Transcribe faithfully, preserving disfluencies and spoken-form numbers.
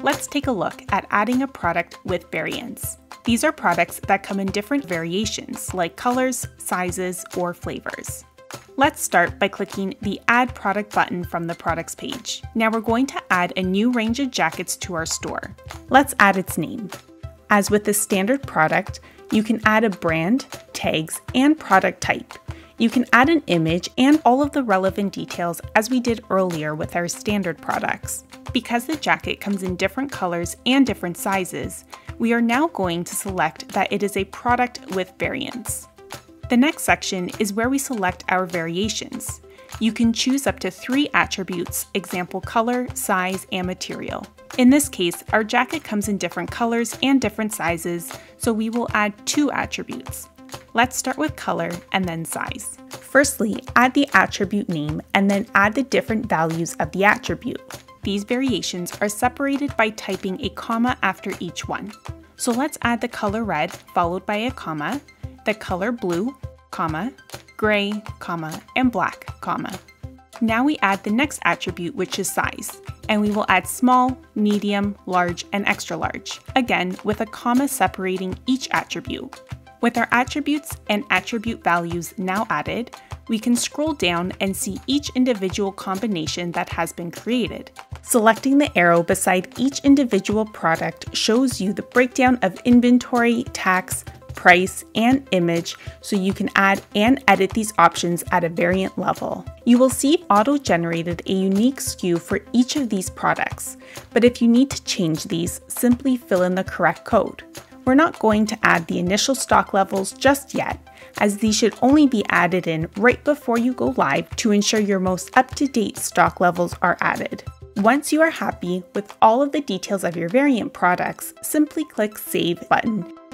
let's take a look at adding a product with variants. These are products that come in different variations, like colors, sizes, or flavors. Let's start by clicking the Add Product button from the Products page. Now we're going to add a new range of jackets to our store. Let's add its name. As with the standard product, you can add a brand, tags, and product type. You can add an image and all of the relevant details as we did earlier with our standard products. Because the jacket comes in different colors and different sizes, we are now going to select that it is a product with variants. The next section is where we select our variations. You can choose up to three attributes, example color, size, and material. In this case, our jacket comes in different colors and different sizes, so we will add two attributes. Let's start with color and then size. Firstly, add the attribute name and then add the different values of the attribute. These variations are separated by typing a comma after each one. So let's add the color red followed by a comma, the color blue, comma, gray, comma, and black, comma. Now we add the next attribute, which is size, and we will add small, medium, large, and extra large, again with a comma separating each attribute. With our attributes and attribute values now added, we can scroll down and see each individual combination that has been created. Selecting the arrow beside each individual product shows you the breakdown of inventory, tax, price, and image, so you can add and edit these options at a variant level. You will see auto-generated a unique S K U for each of these products, but if you need to change these, simply fill in the correct code. We're not going to add the initial stock levels just yet, as these should only be added in right before you go live to ensure your most up-to-date stock levels are added. Once you are happy with all of the details of your variant products, simply click Save button.